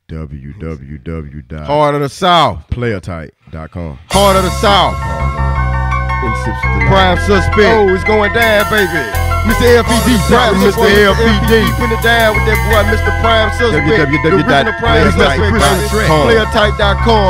www.heartofthesouth.playertight.com. Heart of the South. Prime suspect. Oh, it's going down, baby. Mr. LPD, Prime Mr. LPD. Putting it down with that boy, Mr. Prime Suspect. The original Prime Suspect, baby. Playertight.com.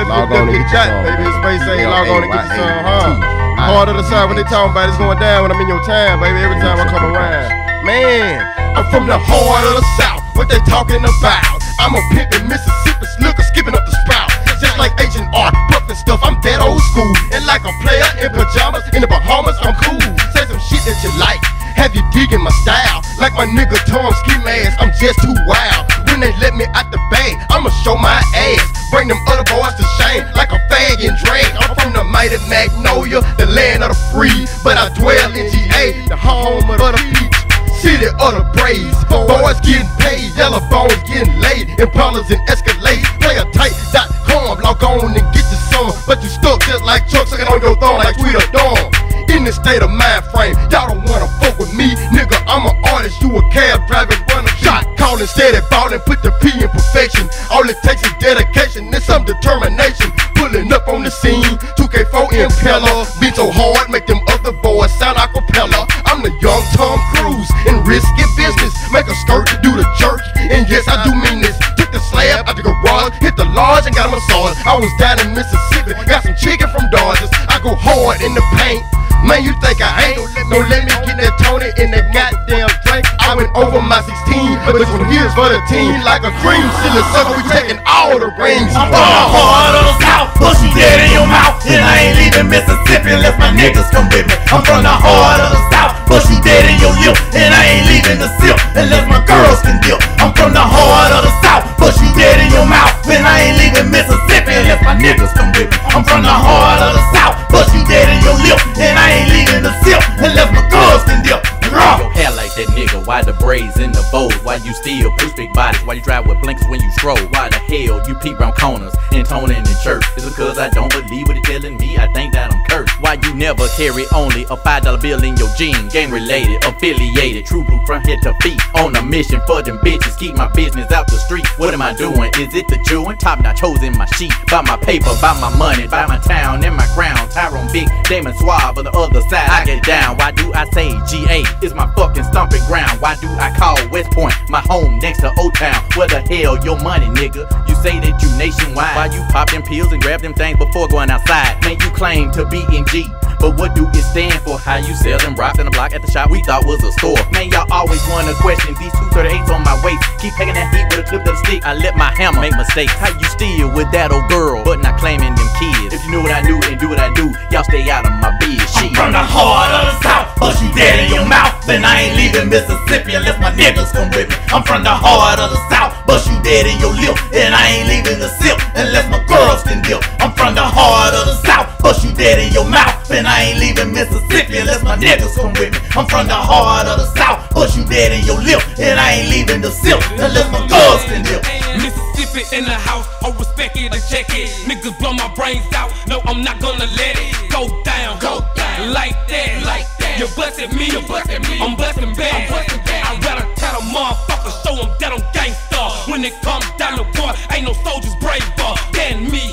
Baby, it's space ain't log on to get the song, Heart of the South, when they talking about it's going down when I'm in your time, baby. Every time I come around. Man, I'm from the heart of the South. What they talking about? I'm a pimp in Mississippi, looker skipping up the spout. Just like Agent R, puffin' stuff, I'm dead old school. And like a player in pajamas, in the Bahamas, I'm cool. Say some shit that you like, have you digging my style? Like my nigga Tom Ski Mask, I'm just too wild. When they let me out the bag, I'ma show my ass. Bring them other boys to shame, like a fag and drag. I'm from the mighty Magnolia, the land of the free. But I dwell in GA, the home of the peach. City of the praise, boys getting paid, yellow bones getting laid, Impalas and Escalade. Playertight.com, log on and get your song. But you stuck just like Chuck, sucking on your thumb like Tweet or Dawn. In this state of mind frame, y'all don't wanna fuck with me, nigga. I'm an artist, you a cab driver, running shot, calling, steady ballin', put the P in perfection. All it takes is dedication and some determination. Pulling up on the scene, 2K4 Impella, beat so hard, make them other boys sound like propeller. I'm the young Tom Cruise in risky business. Make a skirt, do the jerk, and yes, I do mean this. Took the slab out the garage, hit the lodge and got a massage. I was down in Mississippi, got some chicken from Dodgers. I go hard in the paint. Man, you think I ain't? Don't let me get that Tony in that goddamn drink. I went over my 16, but this one here's for the team. Like a dream, silly sucker, we taking all the rings. I'm from the heart of the South, pussy dead in your mouth. And I ain't leaving Mississippi unless my niggas come with me. I'm from the heart of the South, pussy dead in your lip. And I ain't leaving the silk unless my girls can dip. I'm from the heart of the South, pussy dead in your mouth. And I ain't leaving Mississippi unless my niggas come with me. I'm from the heart of the South, pussy dead in your lip. And I ain't leaving the silk unless my girls can dip. Your hair like that nigga, why the braids in the bows? Why you still push big bodies? Why you drive with blinkers when you stroll? Why the hell you peep round corners and toning in church? It's because I don't believe what you're telling me, I think that I'm cursed. Why you never carry only a $5 bill in your jeans? Gang related, affiliated, true blue from head to feet. On a mission for them bitches, keep my business out the street. What am I doing? Is it the chewing? Top notch hoes in my sheet. Buy my paper, buy my money, buy my town and my crown. Tyrone Big, Damon Suave on the other side, I get down. Why do I say GA is my fucking stomping ground? Why do I call West Point my home next to O-Town? Where the hell your money, nigga? You say that you nationwide. Why you pop them pills and grab them things before going outside? Man, you claim to be in G, but what do it stand for? How you sell them rocks in the block at the shop we thought was a store? Man, y'all always wanna question these 238s on my waist. Keep taking that heat with a clip of the stick. I let my hammer make mistakes. How you steal with that old girl, but not claiming them kids? If you knew what I knew and do what I do, y'all stay out of my biz. I'm from the heart of the South, but you dead in your mouth. And I ain't leaving Mississippi unless my niggas come with me. I'm from the heart of the South, but you dead in your lip. And I ain't leaving the silk unless my girls can dip. I'm from the heart of the South, but you dead in your mouth. And I ain't leaving Mississippi unless my niggas come with me. I'm from the heart of the South, but you dead in your lip. And I ain't leaving the silk unless my girls can dip. Mississippi in the house, I respect it and check it. Niggas blow my brains out, no I'm not gonna let it go down, like that, like that. You busted me, I'm busting back. I'd rather tell a motherfucker, show them that I'm gangsta. When it comes down to war, ain't no soldiers braver than me,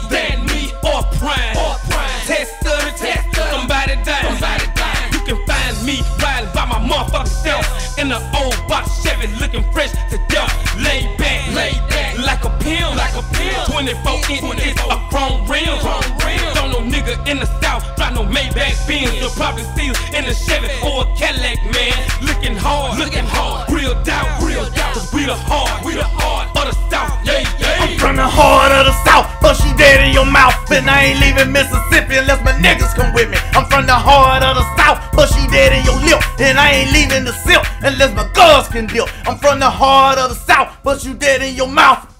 or Prime. Test somebody down. You can find me riding by my motherfucking self in the old box Chevy, looking fresh to death. Laid back, like a pill. 24 inches, a chrome rim. Don't no nigga in the South drive no Maybach Benz. You'll probably see us in a Chevy or a Cadillac, man. Looking hard, real doubt, cause we the heart of the South, yeah. I'm from the heart of the South, but you dead in your mouth. And I ain't leaving Mississippi unless my niggas come with me. I'm from the heart of the South, but you dead in your lip. And I ain't leaving the silk unless my girls can dip. I'm from the heart of the South, but you dead in your mouth.